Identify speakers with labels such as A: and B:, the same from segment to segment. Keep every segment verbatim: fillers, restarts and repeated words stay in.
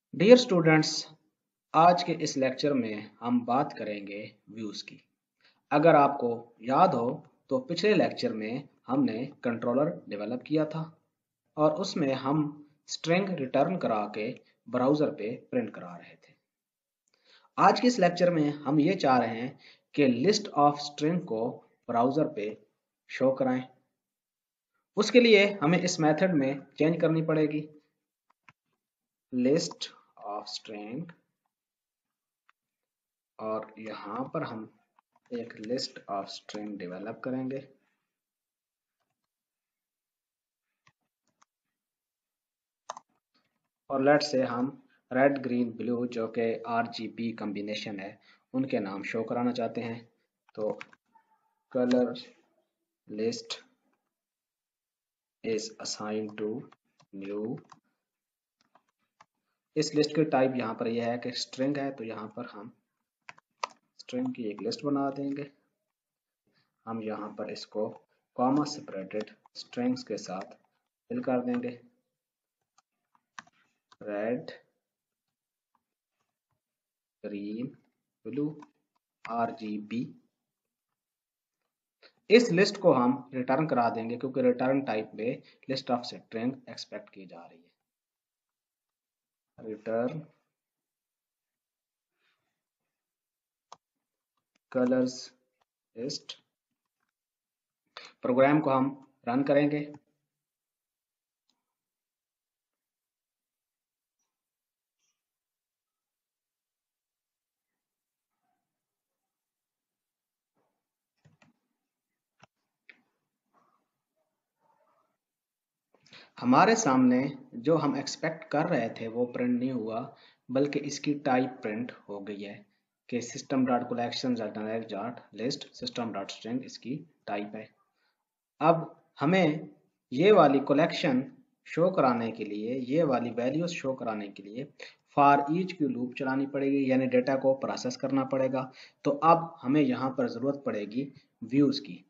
A: Dear students, आज के इस लेक्चर में हम बात करेंगे व्यूज़ की। अगर आपको याद हो तो पिछले लेक्चर में हमने कंट्रोलर डेवलप किया था और उसमें हम स्ट्रिंग रिटर्न करा के ब्राउज़र पे प्रिंट करा रहे थे। आज के इस लेक्चर में हम ये चाह रहे हैं कि लिस्ट ऑफ स्ट्रिंग को ब्राउज़र पे शो कराएं। उसके लिए हमें इस मेथड में चेंज करनी पड़ेगी। लिस्ट ऑफ स्ट्रिंग और यहाँ पर हम एक लिस्ट ऑफ स्ट्रिंग डेवलप करेंगे। और लेट से हम रेड ग्रीन ब्लू जो कि आरजीबी कॉम्बिनेशन है उनके नाम शो कराना चाहते हैं। तो colour list is assign to new. इस लिस्ट की टाइप यहाँ पर यह है कि स्ट्रिंग है, तो यहाँ पर हम स्ट्रिंग की एक लिस्ट बना देंगे। हम यहाँ पर इसको कॉमा सेपरेटेड स्ट्रिंग्स के साथ फिल कर देंगे। Red green blue RGB. इस लिस्ट को हम रिटर्न करा देंगे क्योंकि रिटर्न टाइप में लिस्ट ऑफ स्ट्रिंग एक्सपेक्ट की जा रही है। Return colours list. प्रोग्राम को हम रन करेंगे। हमारे सामने जो हम एक्सपेक्ट कर रहे थे वो प्रिंट नहीं हुआ, बल्कि इसकी टाइप प्रिंट हो गई है कि system dot collection dot list system dot string इसकी टाइप है। अब हमें ये वाली कलेक्शन शो कराने के लिए, ये वाली वैल्यूज शो कराने के लिए फॉर ईच की लूप चलानी पड़ेगी, यानी डेटा को प्रोसेस करना पड़ेगा। तो अब हमें यहाँ पर ज़रूरत पड़ेगी व्यूज़ की।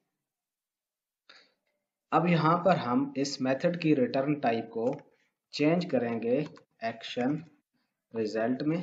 A: अब यहाँ पर हम इस मेथड की रिटर्न टाइप को चेंज करेंगे एक्शन रिजल्ट में,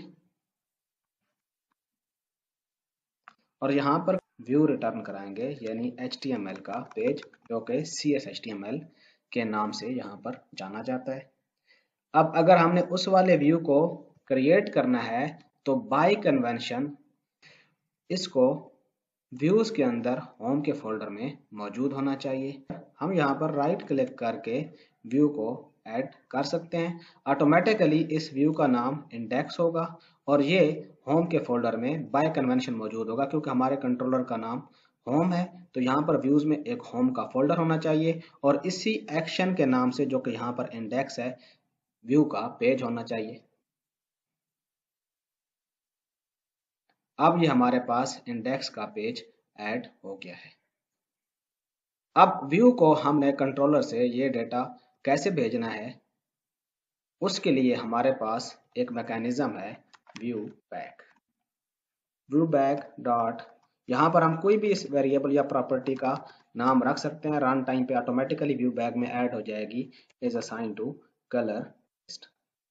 A: और यहाँ पर व्यू रिटर्न कराएंगे, यानी एच टी एम एल का पेज जो कि C S H T M L के नाम से यहाँ पर जाना जाता है। अब अगर हमने उस वाले व्यू को क्रिएट करना है तो बाय कन्वेंशन इसको व्यूज के अंदर होम के फोल्डर में मौजूद होना चाहिए। हम यहाँ पर राइट क्लिक करके व्यू को ऐड कर सकते हैं। ऑटोमेटिकली इस व्यू का नाम इंडेक्स होगा और ये होम के फोल्डर में बाय कन्वेंशन मौजूद होगा, क्योंकि हमारे कंट्रोलर का नाम होम है। तो यहाँ पर व्यूज में एक होम का फोल्डर होना चाहिए और इसी एक्शन के नाम से, जो कि यहाँ पर इंडेक्स है, व्यू का पेज होना चाहिए। अब ये हमारे पास इंडेक्स का पेज ऐड हो गया है। अब व्यू को हमने कंट्रोलर से ये डेटा कैसे भेजना है, उसके लिए हमारे पास एक मैकेनिज्म है view back. View back dot, यहाँ पर हम कोई भी इस वेरिएबल या प्रॉपर्टी का नाम रख सकते हैं। रन टाइम पे ऑटोमेटिकली व्यू बैक में ऐड हो जाएगी is assign to colour list.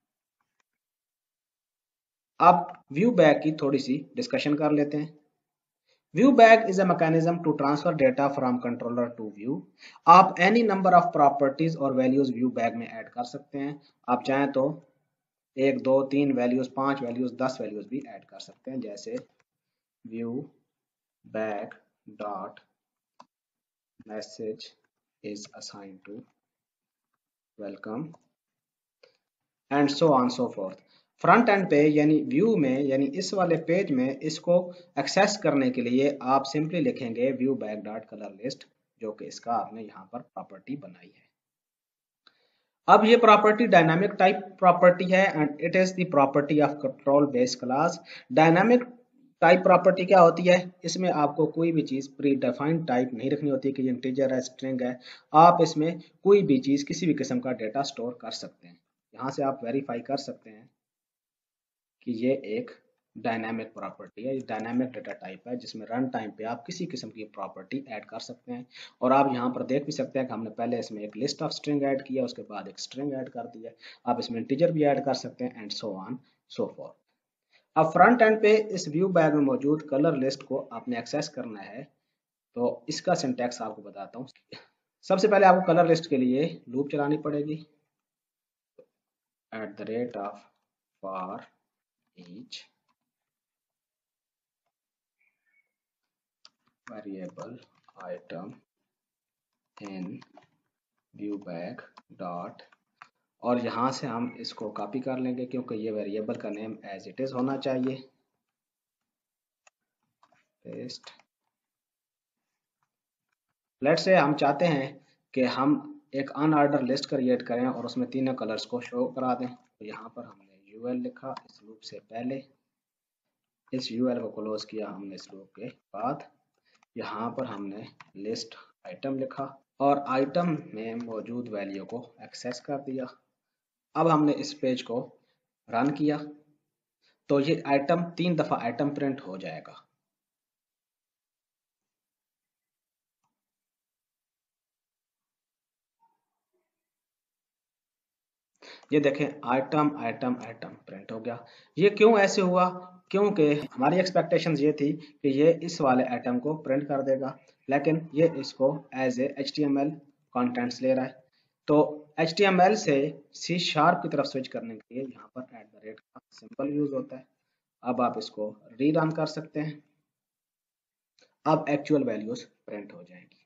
A: अब व्यू बैक की थोड़ी सी डिस्कशन कर लेते हैं। View bag is a mechanism to transfer data from controller to view. आप any number of properties और values view bag में ऐड कर सकते हैं। आप चाहें तो एक, दो, तीन वैल्यूज, पांच वैल्यूज, दस वैल्यूज भी ऐड कर सकते हैं। जैसे view bag dot message is assigned to welcome and so on so forth। Front end पे यानी व्यू में, यानी इस वाले पेज में इसको एक्सेस करने के लिए आप सिंपली लिखेंगे view back dot colour list, जो कि इसका आपने यहाँ पर प्रॉपर्टी बनाई है। अब ये प्रॉपर्टी डायनामिक टाइप प्रॉपर्टी है and it is the property of control base class. Dynamic type property क्या होती है? इसमें आपको कोई भी चीज प्री डिफाइंड टाइप नहीं रखनी होती कि इंटीजर है, स्ट्रिंग है। आप इसमें कोई भी चीज, किसी भी किस्म का डेटा स्टोर कर सकते हैं। यहाँ से आप वेरीफाई कर सकते हैं कि ये एक डायनामिक प्रॉपर्टी है, डायनामिक डेटा टाइप है जिसमें रन टाइम पे आप किसी किस्म की प्रॉपर्टी ऐड कर सकते हैं। और आप यहाँ पर देख भी सकते हैं कि हमने पहले इसमें एक लिस्ट ऑफ स्ट्रिंग ऐड किया, उसके बाद एक स्ट्रिंग ऐड कर दिया। आप इसमें इंटीजर भी ऐड कर सकते हैं and so on so for. अब फ्रंट एंड पे इस व्यू बैग में मौजूद कलर लिस्ट को आपने एक्सेस करना है, तो इसका सिंटैक्स आपको बताता हूँ। सबसे पहले आपको कलर लिस्ट के लिए लूप चलानी पड़ेगी, at the rate of for each variable item in view bag dot, और यहाँ से हम इसको कॉपी कर लेंगे क्योंकि ये वेरिएबल का नेम एज इट इज होना चाहिए। पेस्ट। लेट्स से हम चाहते हैं कि हम एक अनऑर्डर लिस्ट क्रिएट करें और उसमें तीनों कलर्स को शो करा दें, तो यहाँ पर हमने यूएल लिखा इस लूप से पहले, इस यूएल को क्लोज किया हमने इस लूप के बाद, यहाँ पर हमने लिस्ट आइटम लिखा और आइटम में मौजूद वैल्यू को एक्सेस कर दिया। अब हमने इस पेज को रन किया तो ये आइटम तीन दफा आइटम प्रिंट हो जाएगा। ये देखें आइटम आइटम आइटम प्रिंट हो गया। ये क्यों ऐसे हुआ? क्योंकि हमारी एक्सपेक्टेशंस ये थी कि ये इस वाले आइटम को प्रिंट कर देगा, लेकिन ये इसको as a H T M L contents ले रहा है। तो एच टी एम एल से सी शार्प की तरफ स्विच करने के लिए यहाँ पर एट द रेट का सिंबल यूज होता है। अब आप इसको री रन कर सकते हैं। अब एक्चुअल वैल्यूज प्रिंट हो जाएंगी।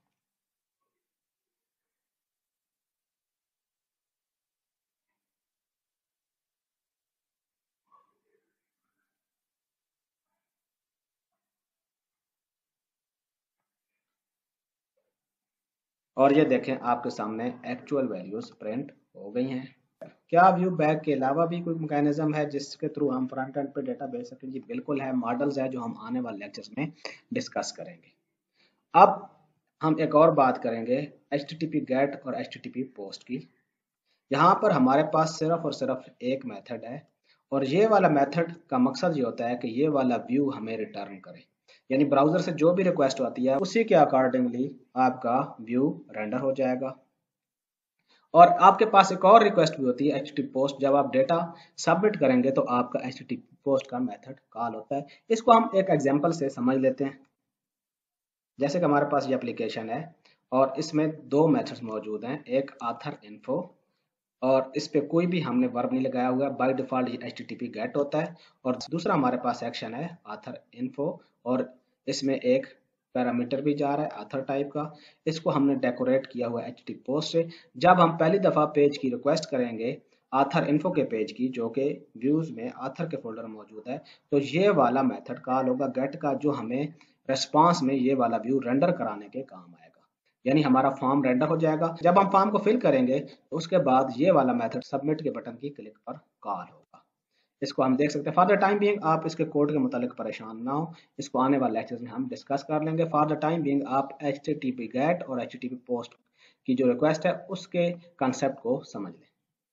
A: और ये देखें आपके सामने एक्चुअल वैल्यूज प्रिंट हो गई हैं। क्या व्यू बैग के अलावा भी कोई मैकेनिज्म है जिसके थ्रू हम फ्रंट एंड पे डेटा भेज सकें? जी बिल्कुल है, मॉडल्स है जो हम आने वाले लेक्चर्स में डिस्कस करेंगे। अब हम एक और बात करेंगे H T T P get और H T T P post की। यहाँ पर हमारे पास सिर्फ और सिर्फ एक मेथड है और ये वाला मेथड का मकसद ये होता है कि ये वाला व्यू हमें रिटर्न करे, यानी ब्राउजर से जो भी रिक्वेस्ट आती है उसी के अकॉर्डिंगली आपका व्यू रेंडर हो जाएगा। और आपके पास एक और रिक्वेस्ट भी होती है H T T P post. जब आप डेटा सबमिट करेंगे तो आपका H T T P post का मेथड कॉल होता है। इसको हम एक एग्जांपल से समझ लेते हैं। जैसे कि हमारे पास ये एप्लीकेशन है और इसमें दो मेथड्स मौजूद हैं, एक आथर इन्फो और इस पे कोई भी हमने वर्ब नहीं लगाया हुआ है, बाय डिफॉल्ट ये H T T P get होता है। और दूसरा हमारे पास एक्शन है आथर इन्फो और इसमें एक पैरामीटर भी जा रहा है आथर टाइप का। इसको हमने डेकोरेट किया हुआ है H T T P post से। जब हम पहली दफा पेज की रिक्वेस्ट करेंगे आथर इन्फो के पेज की, जो कि व्यूज में आथर के फोल्डर मौजूद है, तो ये वाला मेथड कॉल होगा गेट का, जो हमें रेस्पॉन्स में ये वाला व्यू रेंडर कराने के काम आएगा। यानी हमारा फॉर्म रेंडर हो जाएगा। जब हम फॉर्म को फिल करेंगे तो उसके बाद ये वाला मेथड सबमिट के बटन की क्लिक पर कॉल होगा। इसको हम देख सकते हैं। फॉर द टाइम बीइंग आप इसके कोड के मुतालिक परेशान ना हो, इसको आने वाले लेक्चर्स में हम डिस्कस कर लेंगे। फॉर द टाइम बीइंग आप H T T P get और H T T P post की जो रिक्वेस्ट है उसके कंसेप्ट को समझ लें।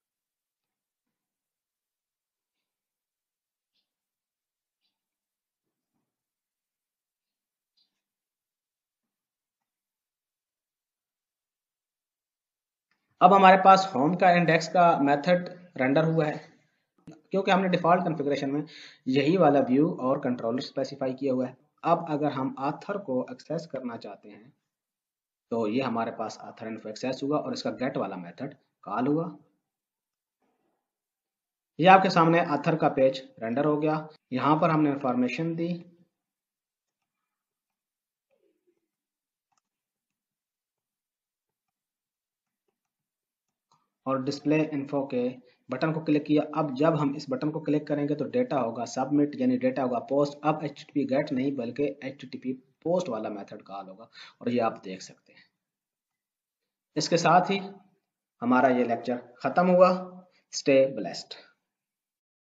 A: अब हमारे पास होम का इंडेक्स का मेथड रेंडर हुआ है क्योंकि हमने डिफॉल्ट कॉन्फ़िगरेशन में यही वाला व्यू और कंट्रोलर स्पेसिफाई किया हुआ है। अब अगर हम आथर को एक्सेस करना चाहते हैं तो ये हमारे पास आथर इन्फो एक्सेस हुआ और इसका गेट वाला मेथड कॉल हुआ। ये आपके सामने आथर का पेज रेंडर हो गया। यहाँ पर हमने इंफॉर्मेशन दी और डिस्प्ले इन्फो के बटन को क्लिक किया। अब जब हम इस बटन को क्लिक करेंगे तो डेटा होगा सबमिट, यानी डेटा होगा पोस्ट। अब H T T P get नहीं बल्कि H T T P post वाला मेथड कॉल होगा और ये आप देख सकते हैं। इसके साथ ही हमारा ये लेक्चर खत्म हुआ। Stay blessed.